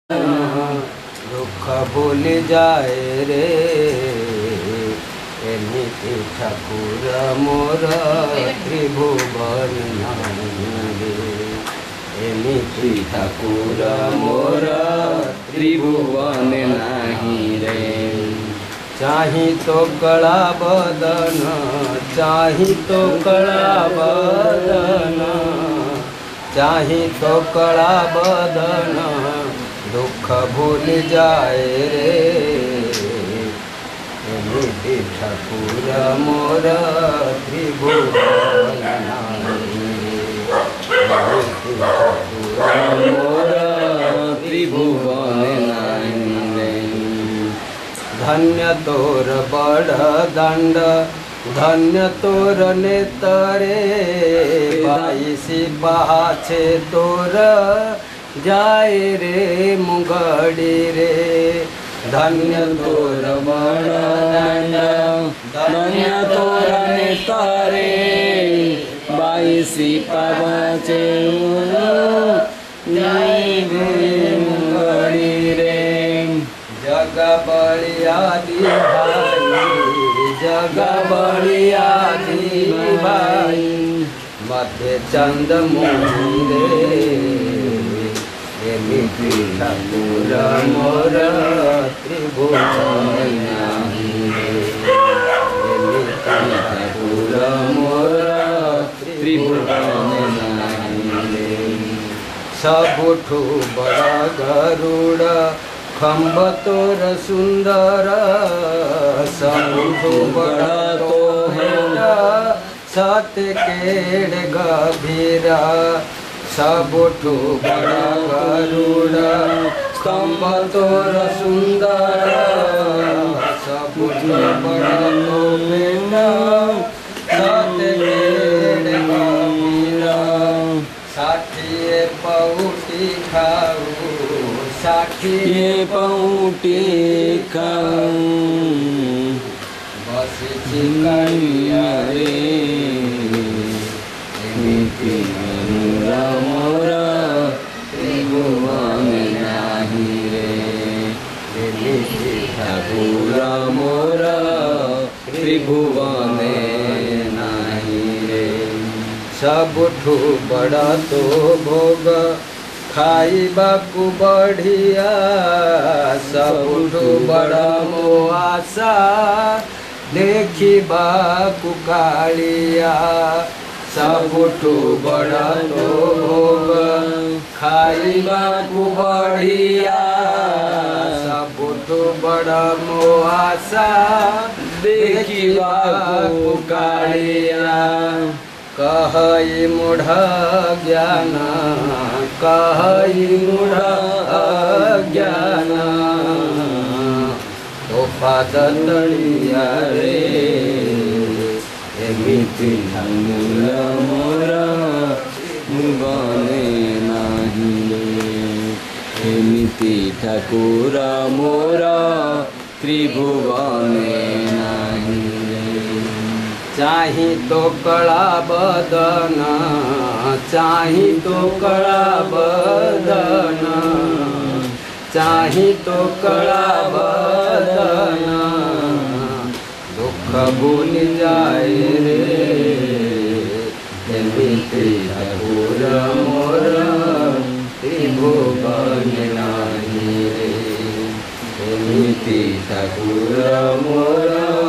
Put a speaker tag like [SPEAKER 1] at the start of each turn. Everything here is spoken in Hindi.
[SPEAKER 1] दुख भूल जाए रे एमिति ठाकुर मोर त्रिभुवन रे एमिति ठाकुर मोर त्रिभुवन नहीं रे। चाही तो कला बदन चाही तो कला बदन चाही तो कला बदन दुख भूल जाए रे एमिति ठाकुर मोर त्रिभुवन मोर त्रिभुवन धन्य तोर बड़ दंड धन्य तोर नेतरे बाईसी पाछे तोर जाए रे मुगड़ी रे। धन्य तोर बड़ दंड धन्य तोर नेतरे बाईसी पाछे जाए रे मुगड़ी रे। जग बलिया दी भाई जग बलिया दी भाई मध्य चंद मुनि रे एमिति ठाकुर मोर त्रिभुवन एमिति ठाकुर मोर त्रिभुवन सबुठु बड़ा गरुड़ खम्ब तोर सुंदर सबुठु बड़ा तो हेड़ा सत्य केड़ गभीरा सबुठु बड़ा गरुड़ खम्ब तोर सुंदर सबुठु बड़ा तो हेड़ा सत्य केड़ गभीरा। साठिए पौटी खाऊ साठिए पौटी खाऊ बस चिकनिया रे एमिति मोर त्रिभुवन नहीं रे एमिति ठाकुर मोर त्रिभुवन नहीं रे। सबुठु बड़ा तो भोग खाइबा को बढ़िया सबुठु बड़ा मो आशा देखिबा को कालिया सबुठु बड़ा तो भोग खाइबा को बढ़िया सबुठु बड़ा मो आशा देखिबा को कालिया। कहई मूढ़ ज्ञान कहई मूढ़ ज्ञान तो पाद तलिया रे एमिति ठाकुर मोर त्रिभुवन नहीं एमिति ठाकुर मोर त्रिभुवन नहीं। चाही तो कला बदन चाही तो कला बदन चाही तो कला बदन दुख भूल जाए रे एमिति ठाकुर मोर त्रिभुवन नहीं रे एमिति ठाकुर मोर